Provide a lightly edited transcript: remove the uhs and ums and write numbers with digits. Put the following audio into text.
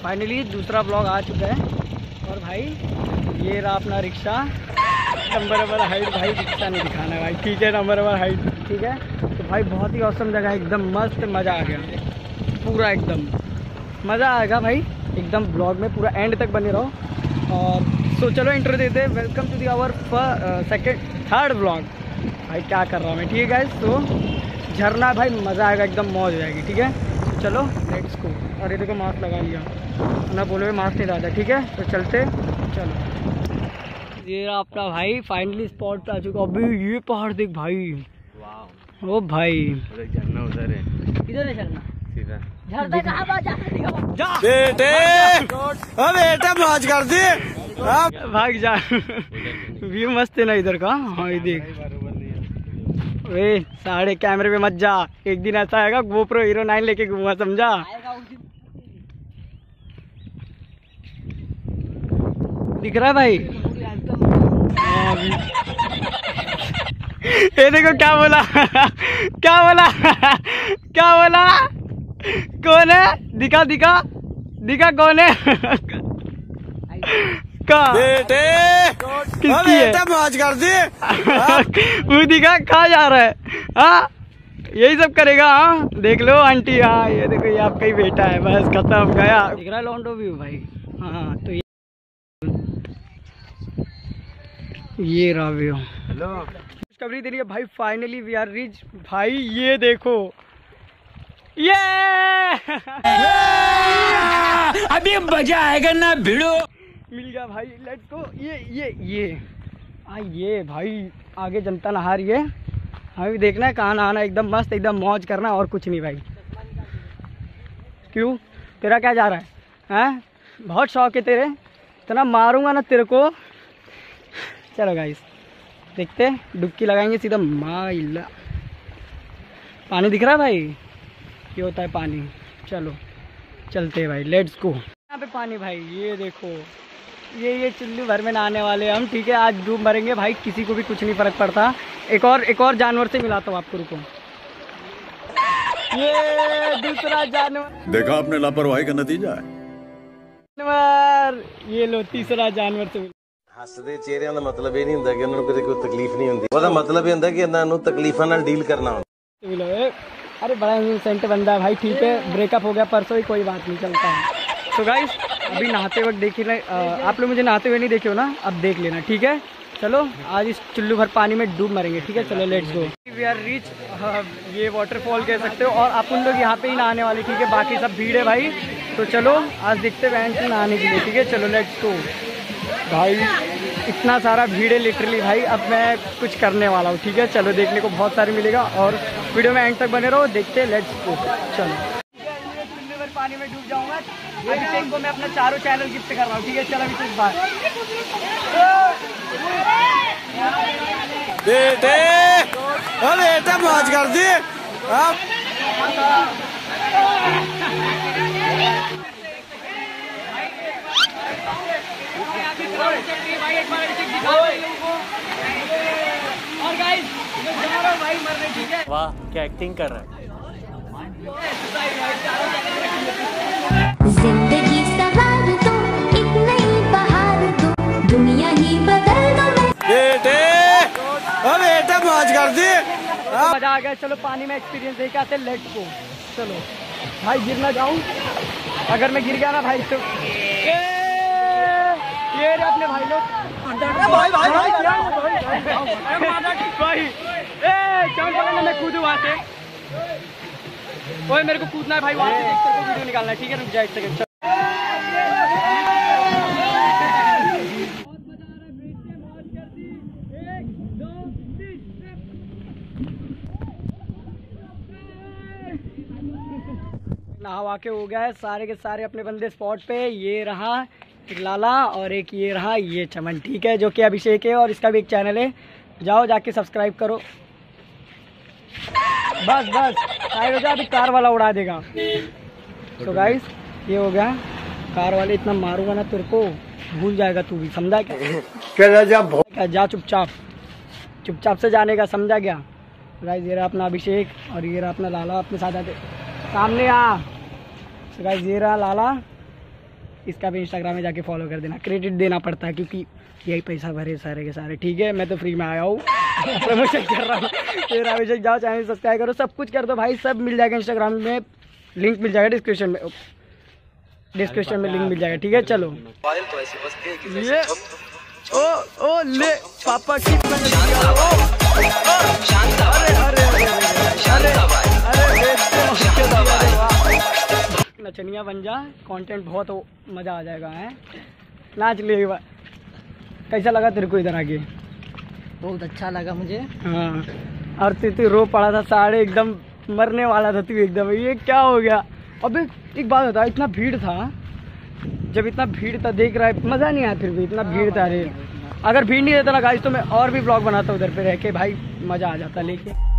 Finally दूसरा blog आ चुका है। और भाई ये रहा अपना रिक्शा, नंबर हाइट। भाई रिक्शा नहीं दिखाना भाई, ठीक है, नंबर हाइट, ठीक है। तो भाई बहुत ही औसम जगह है, एकदम मस्त, मज़ा आ गया पूरा, एकदम मज़ा आएगा भाई एकदम। ब्लॉग में पूरा एंड तक बने रहो। और सो चलो इंट्रो देते हैं। Welcome to the our third blog. भाई क्या कर रहा हूँ मैं, ठीक है गाइस। तो झरना भाई मज़ा आएगा, एकदम मौज हो जाएगी, ठीक है। तो चलो लेट्स गो। और ये देखो मास्क लगा लिया ना, बोलो मास्क नहीं डाला, ठीक है। तो चलते, चलो। ये अपना भाई फाइनली स्पॉट पे आ चुका। अभी ये पहाड़ देख भाई, वाह ओ भाई, झरना उधर है। किधर है झरना? सीधा झरना कहाँ जा बेटे, बेटा मौज कर दे, भाग जा। व्यू मस्त है ना इधर का। हाँ ये देख, वे साढ़े कैमरे पे मत जा, एक दिन ऐसा आएगा GoPro Hero 9 लेके घूमा, समझा। दिख रहा है भाई? ये देखो क्या बोला, क्या बोला, क्या बोला, कौन है? दिखा दिखा दिखा, कौन है? बेटे, किसकी है? मौज कर दे। वो दिखा, कहाँ जा रहा है? हाँ यही सब करेगा। हाँ देख लो आंटी, हाँ ये देखो, ये आपका ही बेटा है, बस खत्म गया। दिख रहा है लॉन्डो व्यू भाई। हाँ तो ये रहा व्यू। हेलो, डिस्कवरी दे रही है भाई। फाइनली वी आर रीच भाई, ये देखो, ये अभी मजा आएगा ना भिड़ो। मिल गया भाई, लेट्स गो। ये भाई आगे जनता नहा रही है, हमें भी देखना है कहाँ नहाना, एकदम मस्त, एकदम मौज करना, और कुछ नहीं भाई। क्यों, तेरा क्या जा रहा है? हैं, बहुत शौक है तेरे, इतना मारूंगा ना तेरे को। चलो गाइस देखते, डुबकी लगाएंगे सीधा। माइला पानी दिख रहा है भाई, ये होता है पानी। चलो चलते हैं भाई, लेट्स गो। यहाँ पे पानी भाई, ये देखो, ये चुल्लू भर में नहाने वाले हम, ठीक है। आज डूब मरेंगे भाई, किसी को भी कुछ नहीं फर्क पड़ता। एक और जानवर से मिलाता हूँ आपको, रुको। ये दूसरा जानवर, देखा आपने लापरवाही का नतीजा है। जानवर, ये लो तीसरा जानवर से। ਹੱਸਦੇ ਚਿਹਰਿਆਂ ਦਾ ਮਤਲਬ ਇਹ ਨਹੀਂ ਹੁੰਦਾ ਕਿ ਉਹਨਾਂ ਨੂੰ ਕਦੇ ਕੋਈ ਤਕਲੀਫ ਨਹੀਂ ਹੁੰਦੀ, ਉਹਦਾ ਮਤਲਬ ਇਹ ਹੁੰਦਾ ਕਿ ਇਹਨਾਂ ਨੂੰ ਤਕਲੀਫਾਂ ਨਾਲ ਡੀਲ करना ਹੁੰਦਾ। अरे बड़ा इनोसेंट बंदा है भाई, ठीक है। ब्रेकअप हो गया परसों ही, कोई बात नहीं, चलता है। तो गाइस अभी नहाते वक्त देखिए, आप लोग मुझे नहाते हुए नहीं देखे हो ना, अब देख लेना, ठीक है। चलो आज इस चुल्लू भर पानी में डूब मरेंगे, ठीक है। चलो let's go. We are reach, ये वाटरफॉल कह सकते हो। और आप उन लोग यहाँ पे ही नहाने वाले, ठीक है, बाकी सब भीड़ है भाई। तो चलो आज दिखते वैन से नहाने के लिए, ठीक है। चलो लेट्स गो भाई, इतना सारा भीड़ है लिटरली भाई। अब मैं कुछ करने वाला हूँ, ठीक है। चलो देखने को बहुत सारे मिलेगा, और वीडियो में एंड तक बने रहो, देखते हैं, लेट्स गो। चलो चुल्लू भर पानी में डूब जाऊंगा। अभिषेक को मैं अपना 4 चैनल गिफ्ट कर रहा हूँ, ठीक है। चलो अभिषेक बात। बेटे, बेटा मौज कर दे। और गाइस मैं जा रहा हूं भाई मरने, ठीक है। वाह क्या एक्टिंग कर रहा है। जिंदगी सवार दो, एक नई बहार दो, दुनिया ही बदल दो। बेटे, बेटा मौज कर दे। मजा आ गया। चलो पानी में एक्सपीरियंस देके आते, लेट्स गो। चलो भाई, गिर ना जाऊं, अगर मैं गिर गया ना भाई तो ये रे अपने भाई लोग, भाई क्या पकड़ना, मैं कूदूं वहाँ से। ओए मेरे को कूदना है भाई, वहाँ से देख कर वीडियो निकालना है, ठीक है। रुक जा एक सेकंड। नहा के हो गया है सारे के सारे अपने बंदे स्पॉट पे। ये रहा एक लाला और एक ये रहा ये चमन, ठीक है, जो कि अभिषेक है, और इसका भी एक चैनल है, जाओ जाके सब्सक्राइब करो। बस साइड हो जा, अभी कार वाला उड़ा देगा। तो गाइस ये हो गया, कार वाले इतना मारूंगा ना तेरे को, भूल जाएगा तू भी, समझा क्या? जा चुपचाप से जाने का, समझा गया। गाइस ये रहा अपना अभिषेक और ये रहा अपना लाला, अपने साथ आते सामने आ। गाइस ये रहा लाला इसका भी इंस्टाग्राम में जाके फॉलो कर देना। क्रेडिट देना पड़ता है क्योंकि यही पैसा भरे सारे के सारे, ठीक है। मैं तो फ्री में आया हूँ, प्रमोशन कर रहा हूँ। फिर अभिषेक जाओ, चैनल सब्सक्राइब करो, सब कुछ कर दो भाई, सब मिल जाएगा इंस्टाग्राम में, लिंक मिल जाएगा डिस्क्रिप्शन में, लिंक मिल जाएगा, ठीक है। चलो ये ओ ले पापा की नचनिया बन जा, कंटेंट बहुत मजा आ जाएगा है, नाच ले। कैसा लगा तेरे को इधर आके? बहुत अच्छा लगा मुझे। हाँ, और तू रो पड़ा था, साढ़े एकदम मरने वाला था तू एकदम, ये क्या हो गया? अबे एक बात बता, इतना भीड़ था, जब इतना भीड़ था देख रहा है मज़ा नहीं आया, फिर भी इतना भीड़ था रे। अगर भीड़ नहीं रहता ना गाइस तो मैं और भी ब्लॉग बनाता उधर पे रह के, भाई मज़ा आ जाता लेके।